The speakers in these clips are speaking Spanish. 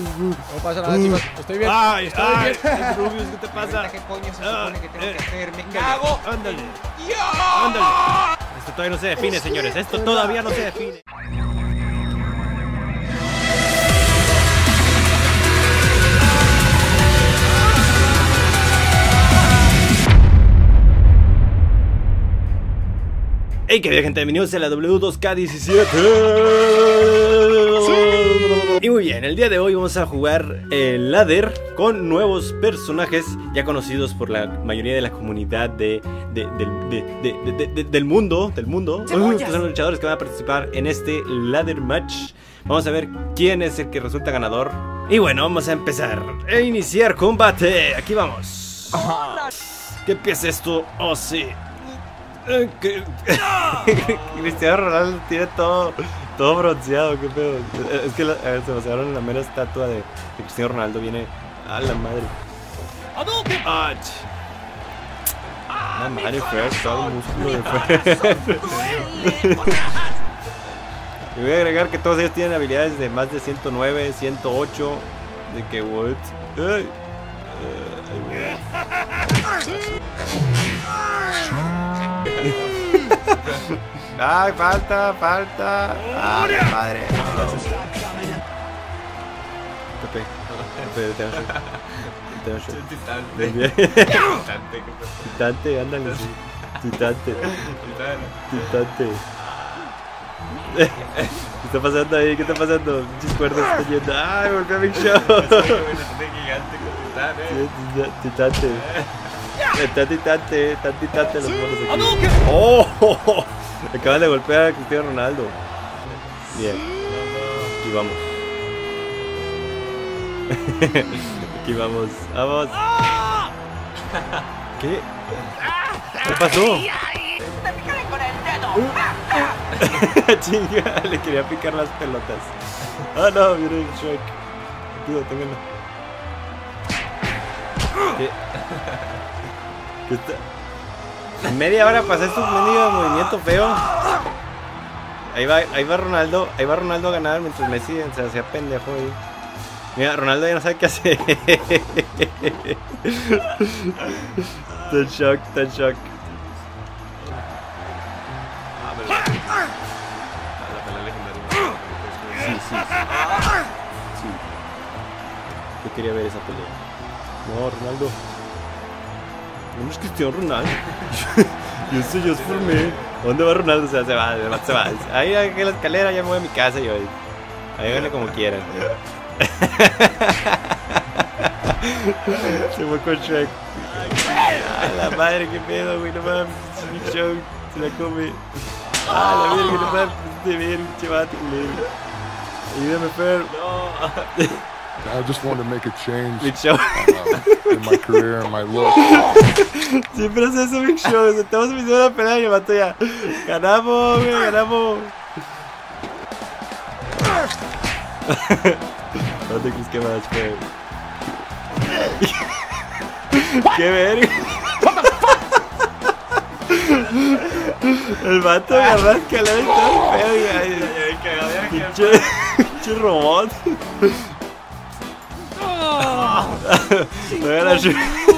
No pasa nada, chicos. Estoy bien. Ay, Estoy ay, bien. Rubius, ¿qué te pasa? ¿Qué coño se supone que tengo que hacer? ¡Me Ándale, cago! ándale, ¡Dios! ándale. Esto todavía no se define, señores. Esto todavía no se define. Hey, querida gente, bienvenidos a la W2K17. Y muy bien, el día de hoy vamos a jugar el ladder con nuevos personajes ya conocidos por la mayoría de la comunidad del mundo. Estos son los luchadores que van a participar en este ladder match. Vamos a ver quién es el que resulta ganador. Y bueno, vamos a empezar a iniciar combate. Aquí vamos. ¿Qué empieza esto? Oh, sí. Cristiano Ronaldo tiene todo bronceado, qué pedo. Es que se basaron en la mera estatua de Cristiano Ronaldo. Viene a la madre. La madre fue todo el músculo de Y voy a agregar que todos ellos tienen habilidades de más de 109, 108. De que what? Ay, falta. Ah, madre. Pepe, Titante, ándale. Titante. ¿Qué está pasando ahí? ¿Qué está pasando? Muchas cuerdas están yendo. ¡Ay, volvió a Big Show! Titante. Tan titante los monos aquí. ¡Oh! Acaban de golpear a Cristiano Ronaldo. Bien. Aquí vamos. Aquí vamos. ¡Vamos! ¿Qué? ¿Qué pasó? ¡Te picaré con el dedo! Chinga, le quería picar las pelotas. Ah, no, viene el Shrek. Cuidado, ténganlo. ¿Qué? ¿Qué está? En media hora pasé estos mendigos movimiento feo. Ahí va Ronaldo a ganar mientras Messi se hacía pendejo ahí. Mira, Ronaldo ya no sabe qué hacer. Está en shock. Sí. Yo quería ver esa pelea. No, Ronaldo. No es Cristiano Ronaldo. Yo es por mí. ¿Dónde va Ronaldo? O sea, se va. Ahí en la escalera, ya me voy a mi casa yo. Ahí háganle como quieran. Se fue con Shrek. A la madre, qué pedo, güey. No mames. Big Show se la come. La verga, no mames. De ver, chivato, güey. Ayúdame, Fer. I just wanted to make a change Big Show. in my career and my look. Siempre hace eso, Big Show. Estamos empezando la pelea y el vato ya. Ganamos, güey, ganamos. No te crees que más, Fer. ¡Qué verga! El vato agarró escalera y todo feo. Pinche robot. No era Shrek.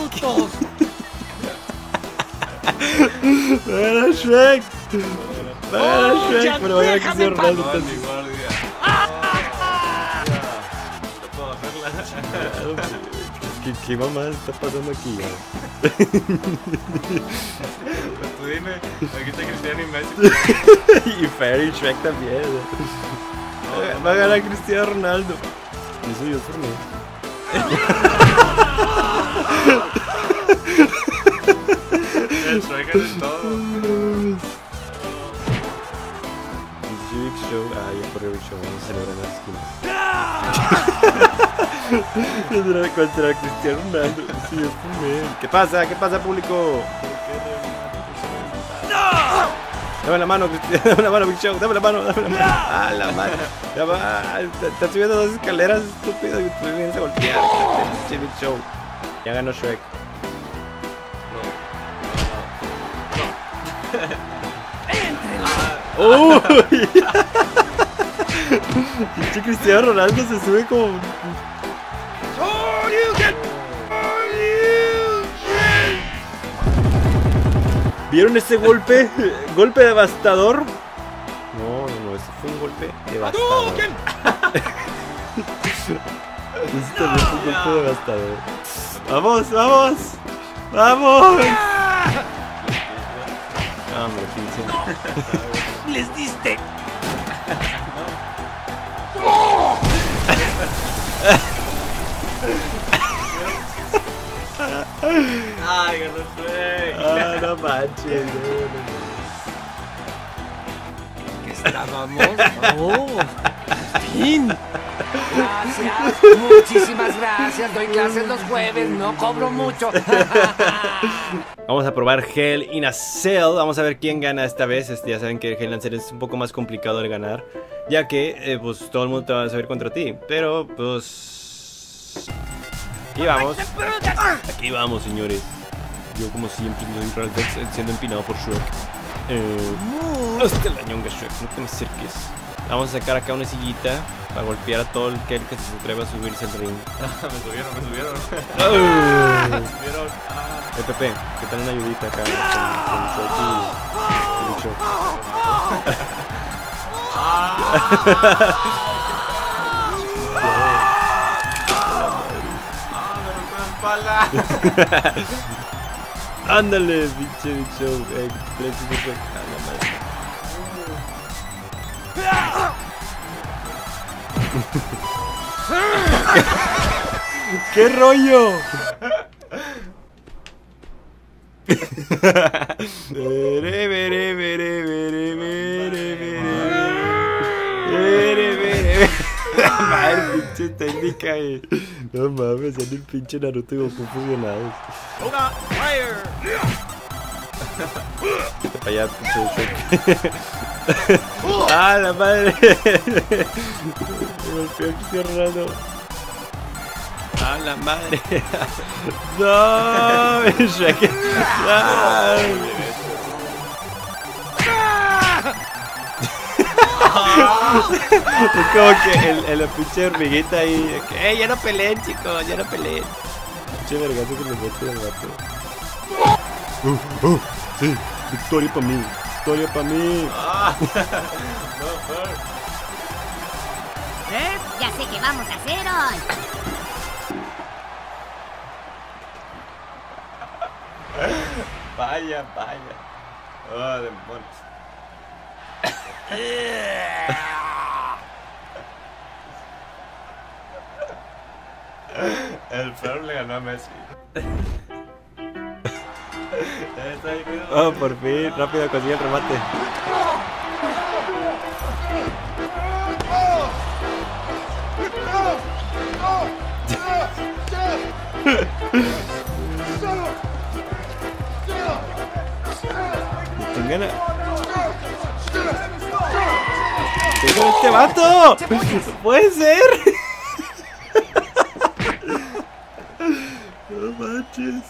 No era Shrek. Pero vaya que se Ronaldo. ¿Qué mamá está pasando aquí? Tú dime, aquí está Cristiano y Messi. Y Fer y Shrek también. Va a ganar Cristiano Ronaldo. Eso yo por mí. El Shrek es todo. Big Show. Ya corrió Big Show. Vamos a celebrar en las esquinas. Contra Cristiano Ronaldo. Sí, es por mí. ¿Qué pasa, público? Dame la mano, Cristiano. Dame la mano, Big Show. Dame la mano. La mano. Ya va. Estás subiendo dos escaleras, estúpido. Y tú vienes a golpear. Big Show. Ya ganó Shrek. ¡Uy! Pinche Cristiano Ronaldo se sube como ¿Vieron ese golpe? ¿Golpe devastador? No, ese fue un golpe devastador. Ese también fue un golpe devastador. ¡Vamos, vamos! ¡Vamos! Hombre, pinche. ¡Les diste! Ay, ganó Shrek. Ah, no manches. ¿Qué estábamos? ¡Oh! ¡Fin! Gracias, muchísimas gracias. Doy clases los jueves, no cobro mucho. Vamos a probar Hell in a Cell. Vamos a ver quién gana esta vez. Ya saben que Hell in a Cell es un poco más complicado de ganar, ya que pues todo el mundo te va a saber contra ti. Pero pues... aquí vamos. Aquí vamos, señores. Yo como siempre soy Ralph siendo empinado por Shrek. Hostia, la ñonga Shrek, no te me acerques. Vamos a sacar acá una sillita para golpear a todo el que se atreva a subirse al ring. Me subieron. Pepe, ¿qué tal una ayudita acá con Shrek y Shrek? Ándale, pinche Big Show. ¡Qué rollo! Madre, pinche técnica. No mames, son el pinche Naruto y Goku fusionados. Para allá, pinche Shrek. ¡Ah, la madre! Me golpeó el Cristiano. ¡Ah, la madre! ¡No! Shrek. Es como que el pinche hormiguita ahí. Ya no peleen, chicos, ya no peleen. Pinche vergazo que le mete el gato. Sí, victoria para mí. Victoria para mí. Ya sé qué vamos a hacer hoy. Vaya. Oh, demonios. El Fer le ganó a Messi. Oh, por fin, rápido consigue el remate. ¿Quién gana? ¡Tengo este vato! ¡Puede ser! No manches.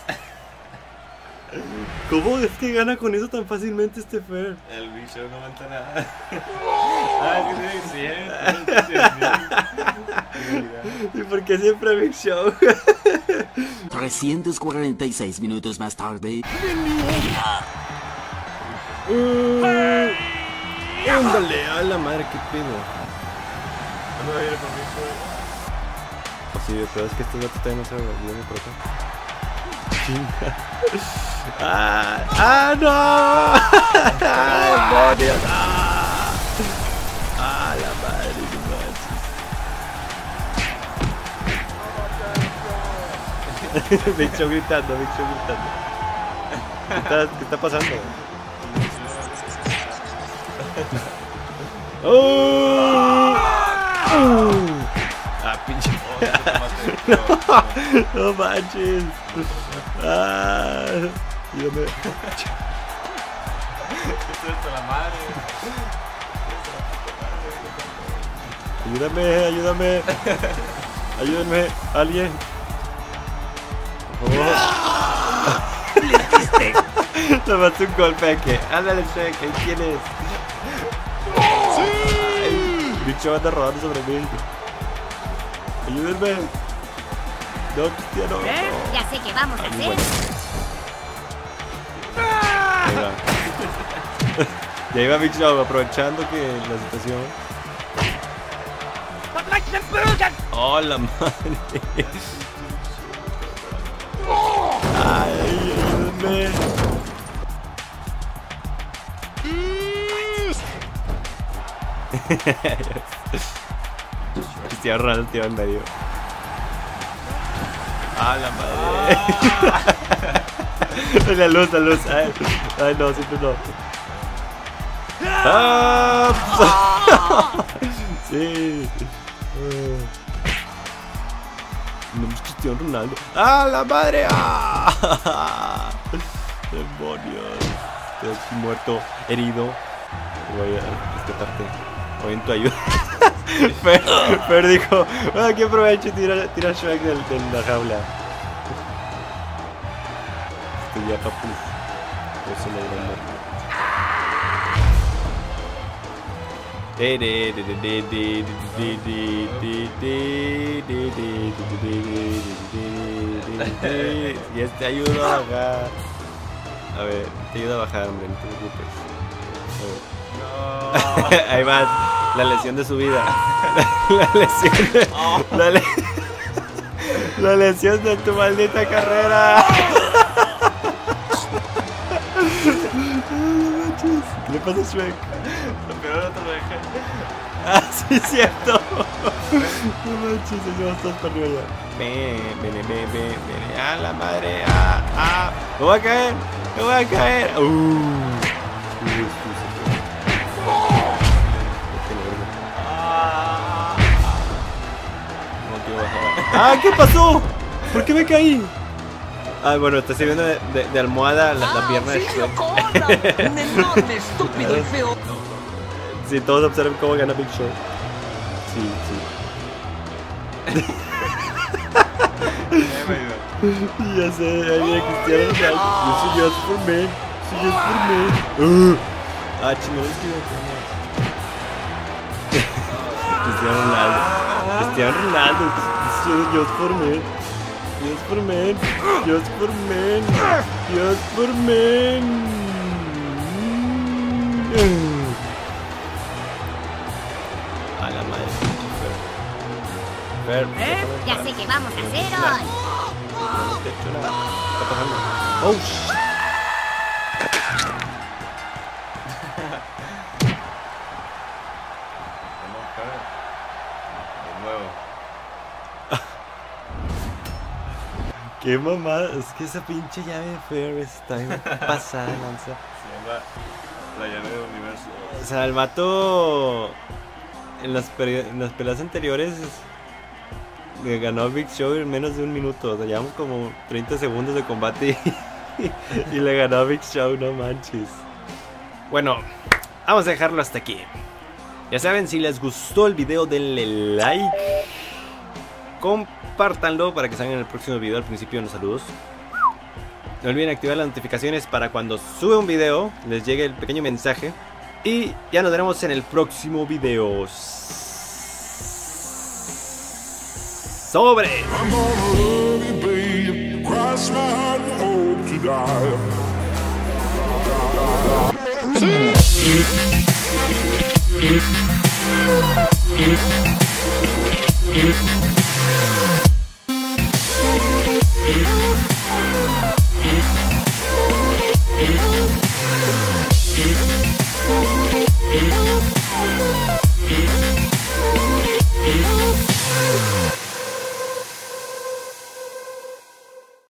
¿Cómo es que gana con eso tan fácilmente este Fer? El bicho no aguanta nada. Es que ¿Y por qué siempre Big Show? 346 minutos más tarde. Ándale, a la madre, qué pedo. No viene por mí, Sí, pero es que estos gatos todavía no se vienen por acá. Chinga. ¡No! ¡Demonios! La madre, no manches. Big Show gritando. ¿Qué está pasando? Pinche. No manches. Ayúdame. Esto es la madre. Ayúdame, alguien. Por favor. Le maté un golpe aquí. Ándale, Shrek, ahí tienes. El bicho anda rodando sobre mí. Ayúdenme. No, Cristiano. No. Ya sé qué vamos a hacer. Ya iba Big Show aprovechando que la situación. ¡Oh, la madre! ¡Ay, ayúdenme! Cristiano Ronaldo te iba en medio. ¡Ah, la madre! La luz, la luz. Ay, no, siempre no. ¡Ah! Sí. No es Cristiano Ronaldo. ¡Ah, la madre! ¡Ah! ¡Demonios! Estoy aquí muerto, herido. Voy a rescatarte. Voy en tu ayuda. Fer dijo: aquí aprovecho y tira Shrek de la jaula. Estoy ya, papus. Eso me da muerte. Y este ayuda a bajar. A ver, te ayuda a bajar, hombre, no te preocupes. No. Ahí va, la lesión de su vida. La lesión de tu maldita carrera. ¿Qué le pasa a Shrek? Lo peor no te lo dejé. Ah, sí, es cierto. No manches, se lleva todos para arriba ya. Ven. ¡A la madre! ¡Ah! ¡Me voy a caer! ¡Me voy a caer! ¡Ah! ¿Qué pasó? ¿Por qué me caí? Ah, bueno, está sirviendo de almohada la pierna de Shrek. Un enorme, estúpido y feo. Sí, todos observen cómo gana Big Show. Sí. Ya sé, ahí viene Cristiano Ronaldo. Yo soy Just for Men. Ah, chingón, es que Cristiano Ronaldo. Just for Men. A la madre. Fer. Ya sé qué vamos a hacer hoy. No te he hecho nada. ¿Qué está pasando? Oh, shit. De nuevo. Qué mamada. Es que esa pinche llave de Fer está pasada, lanza. Se llama la llave del universo. O sea, el vato en las peleas anteriores ganó Big Show en menos de un minuto. O sea, llevamos como 30 segundos de combate y le ganó a Big Show, no manches. Bueno, vamos a dejarlo hasta aquí. Ya saben, si les gustó el video, denle like. Compártanlo para que salgan en el próximo video. Al principio, unos saludos. No olviden activar las notificaciones para cuando sube un video les llegue el pequeño mensaje. Y ya nos veremos en el próximo video. Sobre. I'm gonna love you, babe. Cross my heart and hope to die.